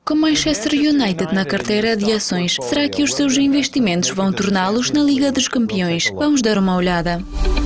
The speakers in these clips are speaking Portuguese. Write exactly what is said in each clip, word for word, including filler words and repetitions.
Com Manchester United na carteira de ações, será que os seus investimentos vão torná-los na Liga dos Campeões? Vamos dar uma olhada.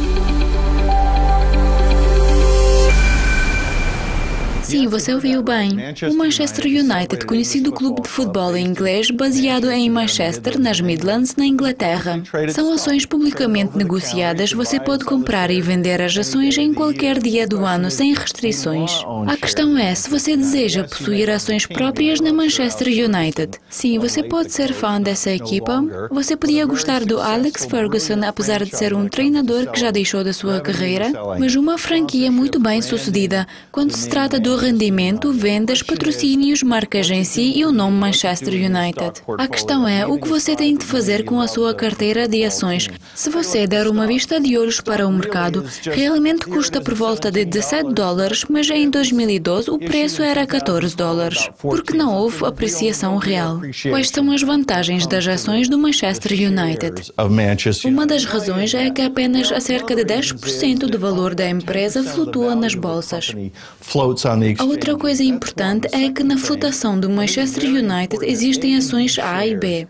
Sim, você ouviu bem. O Manchester United, conhecido clube de futebol em inglês, baseado em Manchester, nas Midlands, na Inglaterra. São ações publicamente negociadas, você pode comprar e vender as ações em qualquer dia do ano, sem restrições. A questão é, se você deseja possuir ações próprias na Manchester United. Sim, você pode ser fã dessa equipa. Você podia gostar do Alex Ferguson, apesar de ser um treinador que já deixou da sua carreira, mas uma franquia muito bem sucedida, quando se trata do rendimento, vendas, patrocínios, marcas em si e o nome Manchester United. A questão é, o que você tem de fazer com a sua carteira de ações? Se você der uma vista de olhos para o mercado, realmente custa por volta de dezassete dólares, mas em dois mil e doze o preço era catorze dólares, porque não houve apreciação real. Quais são as vantagens das ações do Manchester United? Uma das razões é que apenas a cerca de dez por cento do valor da empresa flutua nas bolsas. A outra coisa importante é que na flotação do Manchester United existem ações A e B.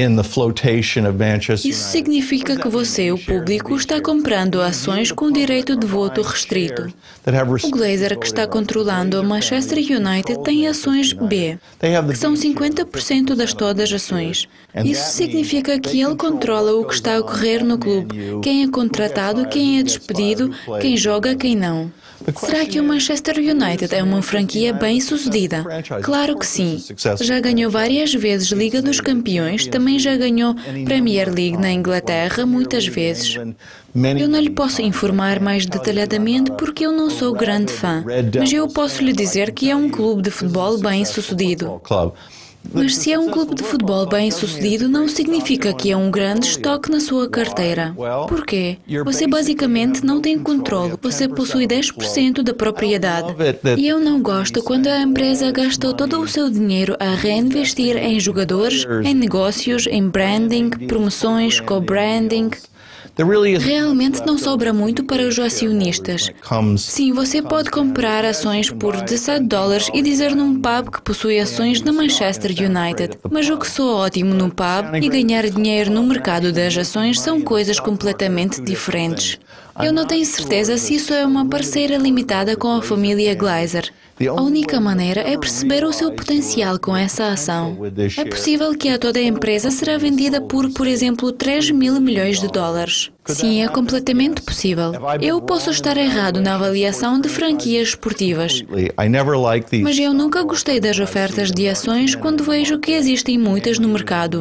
Isso significa que você, o público, está comprando ações com direito de voto restrito. O Glazer, que está controlando o Manchester United, tem ações B, que são cinquenta por cento das todas as ações. Isso significa que ele controla o que está a ocorrer no clube, quem é contratado, quem é despedido, quem joga, quem não. Será que o Manchester United é uma franquia bem-sucedida? Claro que sim. Já ganhou várias vezes Liga dos Campeões, também já ganhou Premier League na Inglaterra muitas vezes. Eu não lhe posso informar mais detalhadamente porque eu não sou grande fã, mas eu posso lhe dizer que é um clube de futebol bem-sucedido. Mas se é um clube de futebol bem-sucedido, não significa que é um grande estoque na sua carteira. Por quê? Você basicamente não tem controle, você possui dez por cento da propriedade. E eu não gosto quando a empresa gastou todo o seu dinheiro a reinvestir em jogadores, em negócios, em branding, promoções, co-branding. Realmente não sobra muito para os acionistas. Sim, você pode comprar ações por dezassete dólares e dizer num pub que possui ações na Manchester United. Mas o que soa ótimo no pub e ganhar dinheiro no mercado das ações são coisas completamente diferentes. Eu não tenho certeza se isso é uma parceira limitada com a família Glazer. A única maneira é perceber o seu potencial com essa ação. É possível que a toda a empresa será vendida por, por exemplo, três mil milhões de dólares. Sim, é completamente possível. Eu posso estar errado na avaliação de franquias esportivas, mas eu nunca gostei das ofertas de ações quando vejo que existem muitas no mercado.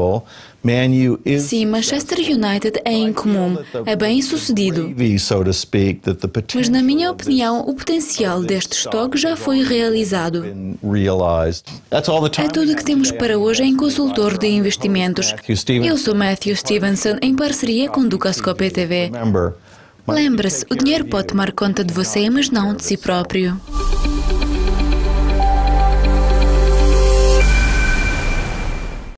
Sim, Manchester United é incomum, é bem sucedido. Mas na minha opinião, o potencial deste estoque já foi realizado. É tudo que temos para hoje em Consultor de Investimentos. Eu sou Matthew Stevenson, em parceria com Dukascope T V. Lembre-se, o dinheiro pode tomar conta de você, mas não de si próprio.